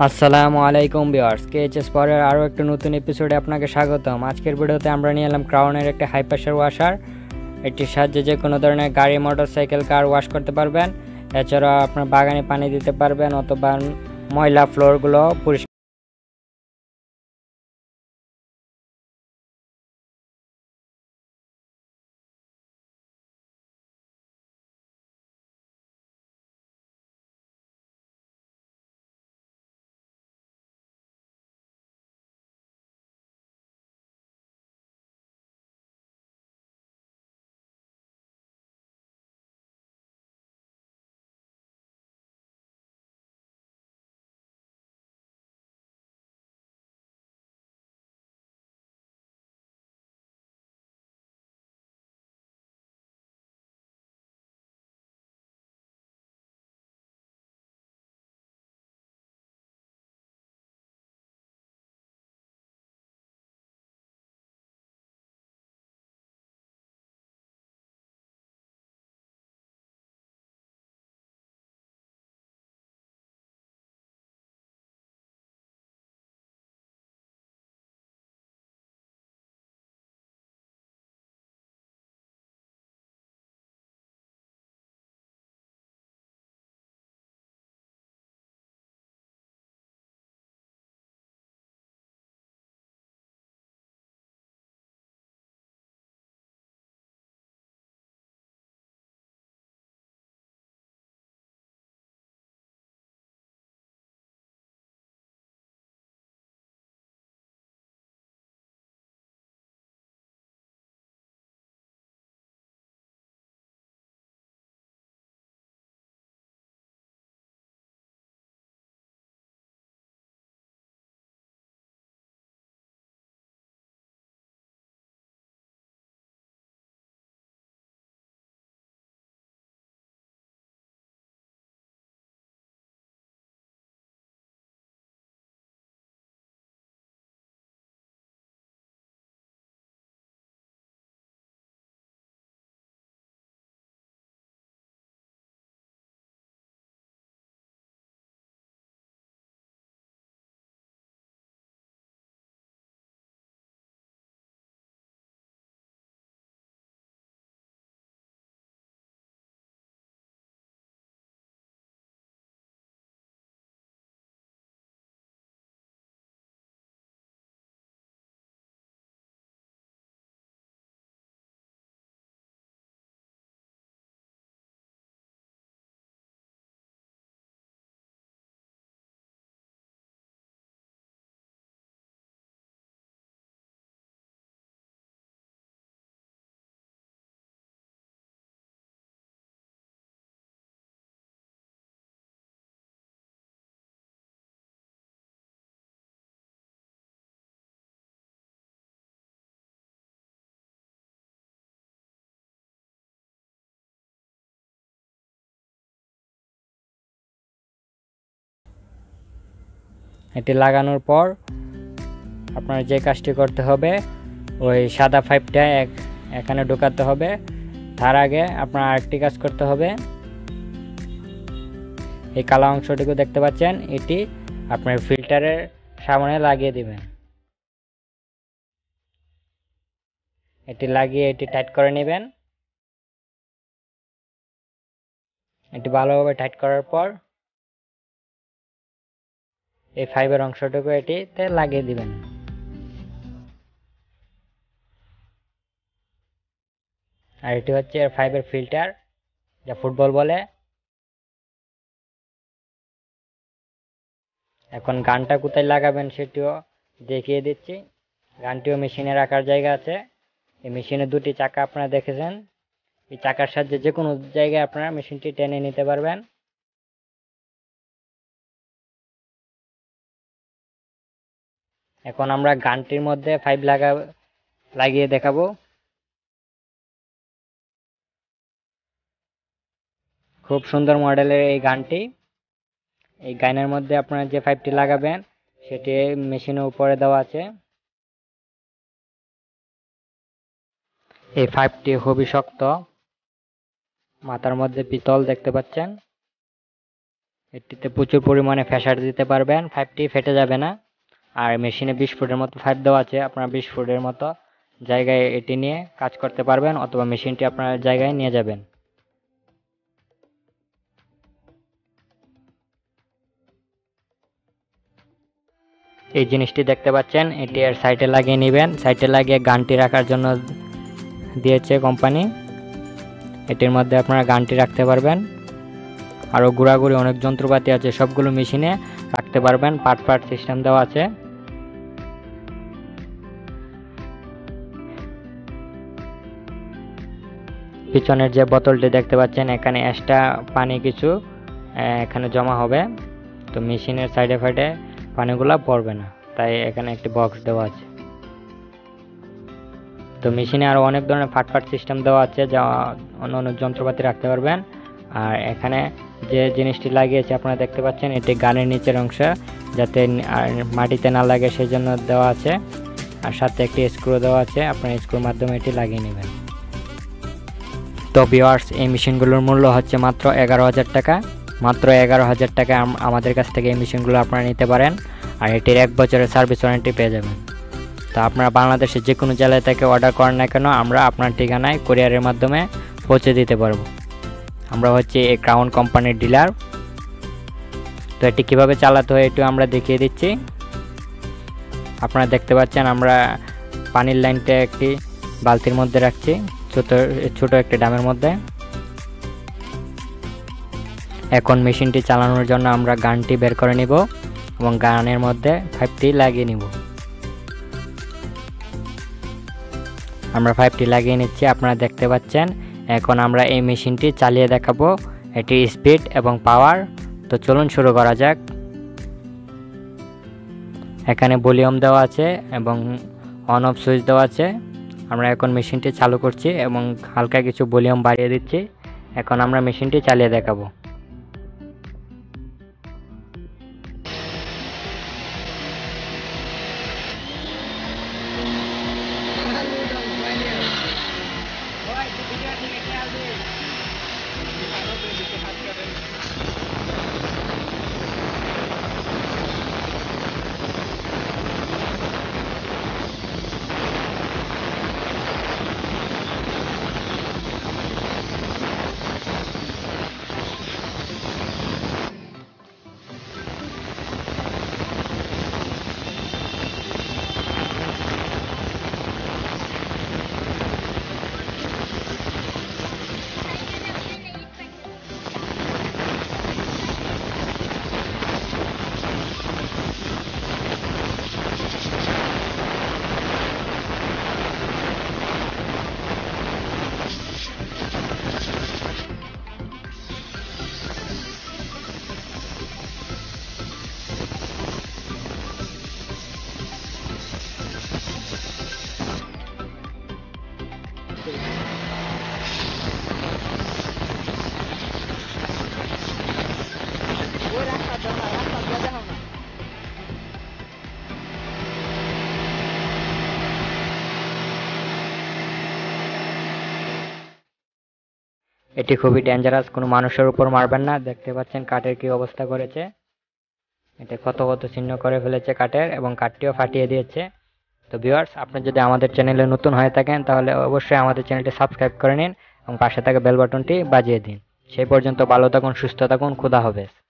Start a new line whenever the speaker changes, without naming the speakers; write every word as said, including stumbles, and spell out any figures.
আসসালামু আলাইকুম ভিউয়ার্স, কেএইচএস পাওয়ারের আরও একটা নতুন এপিসোডে আপনাকে স্বাগতম। আজকের ভিডিওতে আমরা নিয়ে এলাম ক্রাউনের একটা হাই প্রেশার ওয়াশার। এটির সাহায্যে যে কোনো ধরনের গাড়ি, মোটরসাইকেল, কার ওয়াশ করতে পারবেন। এছাড়াও আপনার বাগানে পানি দিতে পারবেন অথবা ময়লা ফ্লোরগুলো পরিষ্কার। এটি লাগানোর পর আপনার যে কাজটি করতে হবে, ওই সাদা পাইপটা এক এখানে ঢোকাতে হবে। তার আগে আপনার আরেকটি কাজ করতে হবে। এই কালো অংশটুকু দেখতে পাচ্ছেন, এটি আপনার ফিল্টারের সামনে লাগিয়ে দিবেন। এটি লাগিয়ে এটি টাইট করে নেবেন। এটি ভালোভাবে টাইট করার পর এই ফাইবার অংশটুকু এটিতে লাগিয়ে দিবেন। আর এটি হচ্ছে এর ফাইবার ফিল্টার, যা ফুটবল বলে। এখন গানটা কোথায় লাগাবেন সেটিও দেখিয়ে দিচ্ছি। গানটিও মেশিনে রাখার জায়গা আছে। এই মেশিনে দুটি চাকা আপনারা দেখেছেন। এই চাকার সাহায্যে যে কোনো জায়গায় আপনারা মেশিনটি টেনে নিতে পারবেন। এখন আমরা গানটির মধ্যে পাইপ লাগা লাগিয়ে দেখাবো। খুব সুন্দর মডেলের এই গানটি। এই গানের মধ্যে আপনারা যে পাইপটি লাগাবেন সেটি মেশিনের উপরে দেওয়া আছে। এই পাইপটি খুবই শক্ত, মাথার মধ্যে পিতল দেখতে পাচ্ছেন। এটিতে প্রচুর পরিমাণে প্রেসার দিতে পারবেন, পাইপটি ফেটে যাবে না। আর মেশিনে বিশ ফুটের মতো পাইপ দেওয়া আছে, আপনারা বিশ ফুটের মতো জায়গায় এটি নিয়ে কাজ করতে পারবেন, অথবা মেশিনটি আপনার জায়গায় নিয়ে যাবেন। এই জিনিসটি দেখতে পাচ্ছেন, এটি এর সাইডে লাগিয়ে নেবেন। সাইডে লাগিয়ে গানটি রাখার জন্য দিয়েছে কোম্পানি। এটির মধ্যে আপনারা গানটি রাখতে পারবেন। আরও ঘোরাঘুরি অনেক যন্ত্রপাতি আছে, সবগুলো মেশিনে রাখতে পারবেন। পার্ট পার্ট সিস্টেম দেওয়া আছে। পিছনের যে বোতলটি দেখতে পাচ্ছেন, এখানে এক্সট্রা পানি কিছু এখানে জমা হবে, তো মেশিনের সাইডে ফাইডে পানিগুলো পড়বে না, তাই এখানে একটি বক্স দেওয়া আছে। তো মেশিনে আরও অনেক ধরনের ফাট ফাট সিস্টেম দেওয়া আছে, যা অন্য অন্য যন্ত্রপাতি রাখতে পারবেন। আর এখানে যে জিনিসটি লাগিয়েছে আপনারা দেখতে পাচ্ছেন, এটি গানের নিচের অংশ, যাতে মাটিতে না লাগে সেই জন্য দেওয়া আছে। আর সাথে একটি স্ক্রু দেওয়া আছে, আপনারা স্ক্রুর মাধ্যমে এটি লাগিয়ে নেবেন। তো ভিউয়ার্স, এই মেশিনগুলোর মূল্য হচ্ছে মাত্র এগারো হাজার টাকা। মাত্র এগারো হাজার টাকা আমাদের কাছ থেকে এই মেশিনগুলো আপনারা নিতে পারেন। আর এটির এক বছরের সার্ভিস ওয়ারেন্টি পেয়ে যাবেন। তো আপনারা বাংলাদেশের যে কোনো জেলা থেকে অর্ডার করেন না কেন, আমরা আপনার ঠিকানায় কুরিয়ারের মাধ্যমে পৌঁছে দিতে পারবো। আমরা হচ্ছে এই ক্রাউন কোম্পানির ডিলার। তো এটি কীভাবে চালাতে হয় একটু আমরা দেখিয়ে দিচ্ছি। আপনারা দেখতে পাচ্ছেন, আমরা পানির লাইনটা একটি বালতির মধ্যে রাখছি, ছোট ছোট একটি ড্রামের মধ্যে। এখন মেশিনটি চালানোর জন্য আমরা গানটি বের করে নিব এবং গানের মধ্যে পাইপটি লাগিয়ে নিব। আমরা পাইপটি লাগিয়ে নিচ্ছি, আপনারা দেখতে পাচ্ছেন। এখন আমরা এই মেশিনটি চালিয়ে দেখাবো এটির স্পিড এবং পাওয়ার। তো চলুন শুরু করা যাক। এখানে ভলিউম দেওয়া আছে এবং অন অফ সুইচ দেওয়া আছে। আমরা এখন মেশিনটি চালু করছি এবং হালকা কিছু ভলিউম বাড়িয়ে দিচ্ছি। এখন আমরা মেশিনটি চালিয়ে দেখাবো। এটি খুবই ডেঞ্জারাস, কোনো মানুষের উপর মারবেন না। দেখতে পাচ্ছেন কাঠের কি অবস্থা করেছে, এটা কত কত চিহ্ন করে ফেলেছে কাঠের, এবং কাঠটিও ফাটিয়ে দিয়েছে। তো ভিউয়ার্স, আপনি যদি আমাদের চ্যানেলে নতুন হয়ে থাকেন তাহলে অবশ্যই আমাদের চ্যানেলটি সাবস্ক্রাইব করে নিন এবং পাশে থাকা বেল বাটনটি বাজিয়ে দিন। সেই পর্যন্ত ভালো থাকুন, সুস্থ থাকুন, খোদা হাফেজ।